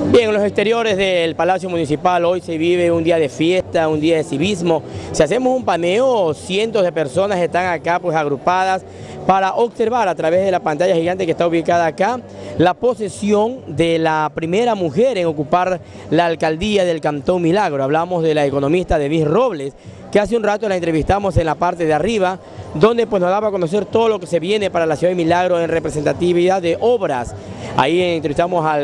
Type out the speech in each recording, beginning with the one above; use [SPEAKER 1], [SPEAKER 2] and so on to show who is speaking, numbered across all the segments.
[SPEAKER 1] Bien, en los exteriores del Palacio Municipal hoy se vive un día de fiesta, un día de civismo. Si hacemos un paneo, cientos de personas están acá pues agrupadas para observar a través de la pantalla gigante que está ubicada acá la posesión de la primera mujer en ocupar la alcaldía del Cantón Milagro. Hablamos de la economista Denise Robles, que hace un rato la entrevistamos en la parte de arriba, donde pues nos daba a conocer todo lo que se viene para la ciudad de Milagro en representatividad de obras. Ahí entrevistamos al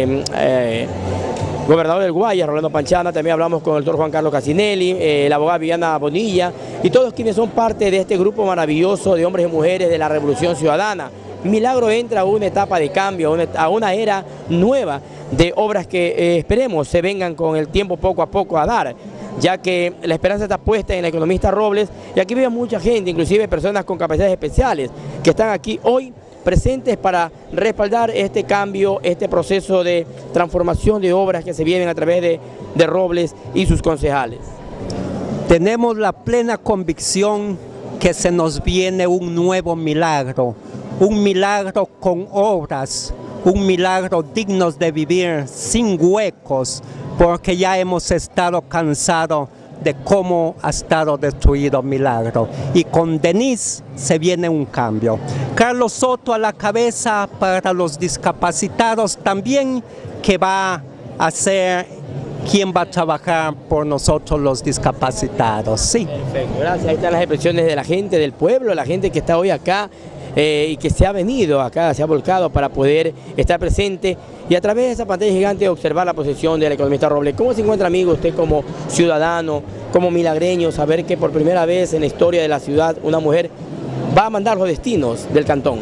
[SPEAKER 1] gobernador del Guayas, Rolando Panchana, también hablamos con el doctor Juan Carlos Casinelli, la abogada Viviana Bonilla y todos quienes son parte de este grupo maravilloso de hombres y mujeres de la Revolución Ciudadana. Milagro entra a una etapa de cambio, a una era nueva de obras que esperemos se vengan con el tiempo poco a poco a dar, ya que la esperanza está puesta en la economista Robles y aquí vive mucha gente, inclusive personas con capacidades especiales que están aquí hoy presentes para respaldar este cambio, este proceso de transformación de obras que se vienen a través de Robles y sus concejales.
[SPEAKER 2] Tenemos la plena convicción que se nos viene un nuevo milagro, un milagro con obras, un milagro digno de vivir, sin huecos, porque ya hemos estado cansados de cómo ha estado destruido Milagro. Y con Denise se viene un cambio. Carlos Soto a la cabeza para los discapacitados también, que va a ser quien va a trabajar por nosotros los discapacitados. Sí.
[SPEAKER 1] Perfecto, gracias. Ahí están las expresiones de la gente del pueblo, la gente que está hoy acá y que se ha venido acá, se ha volcado para poder estar presente y a través de esa pantalla gigante observar la posesión de la economista Robles. ¿Cómo se encuentra, amigo, usted como ciudadano, como milagreño, saber que por primera vez en la historia de la ciudad una mujer va a mandar los destinos del cantón?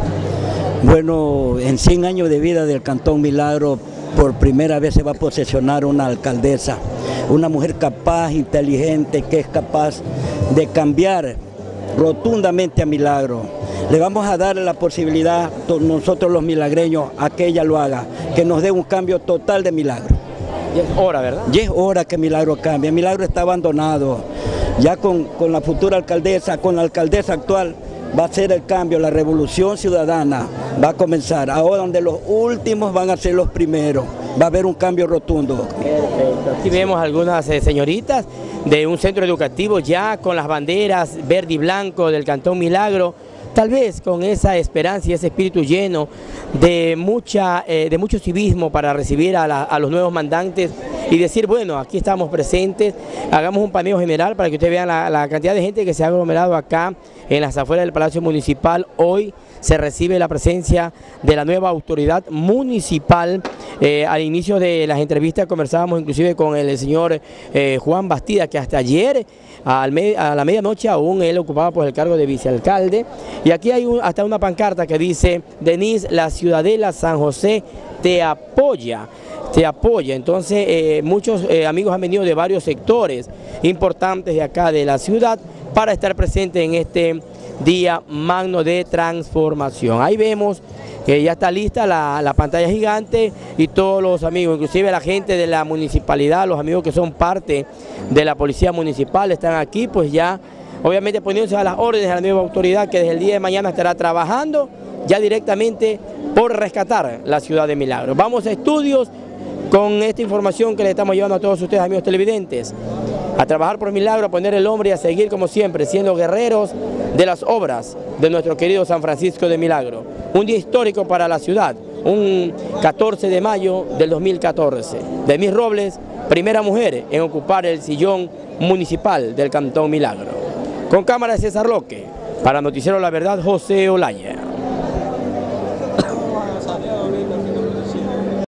[SPEAKER 3] Bueno, en 100 años de vida del Cantón Milagro, por primera vez se va a posesionar una alcaldesa, una mujer capaz, inteligente, que es capaz de cambiar rotundamente a Milagro. Le vamos a dar la posibilidad, nosotros los milagreños, a que ella lo haga, que nos dé un cambio total de Milagro.
[SPEAKER 1] Y es hora, ¿verdad?
[SPEAKER 3] Y es hora que Milagro cambie. Milagro está abandonado. Ya con la futura alcaldesa, con la alcaldesa actual, va a ser el cambio, la revolución ciudadana va a comenzar. Ahora donde los últimos van a ser los primeros. Va a haber un cambio rotundo.
[SPEAKER 1] Perfecto. Aquí vemos algunas señoritas de un centro educativo ya con las banderas verde y blanco del Cantón Milagro, tal vez con esa esperanza y ese espíritu lleno de mucho civismo para recibir a los nuevos mandantes y decir, bueno, aquí estamos presentes, hagamos un paneo general para que ustedes vean la cantidad de gente que se ha aglomerado acá en las afueras del Palacio Municipal. Hoy se recibe la presencia de la nueva autoridad municipal. Al inicio de las entrevistas conversábamos inclusive con el señor Juan Bastida, que hasta ayer a la medianoche aún él ocupaba pues el cargo de vicealcalde. Y aquí hay hasta una pancarta que dice: Denise, la ciudadela San José te apoya. Te apoya. Entonces muchos amigos han venido de varios sectores importantes de acá de la ciudad para estar presentes en este día magno de transformación. Ahí vemos que ya está lista la pantalla gigante y todos los amigos, inclusive la gente de la municipalidad, los amigos que son parte de la policía municipal están aquí, pues ya obviamente poniéndose a las órdenes de la nueva autoridad que desde el día de mañana estará trabajando ya directamente por rescatar la ciudad de Milagro. Vamos a estudios con esta información que le estamos llevando a todos ustedes, amigos televidentes, a trabajar por Milagro, a poner el hombre y a seguir como siempre, siendo guerreros de las obras de nuestro querido San Francisco de Milagro. Un día histórico para la ciudad, un 14 de mayo del 2014. Denise Robles, primera mujer en ocupar el sillón municipal del Cantón Milagro. Con cámara de César Roque, para Noticiero La Verdad, José Olaya.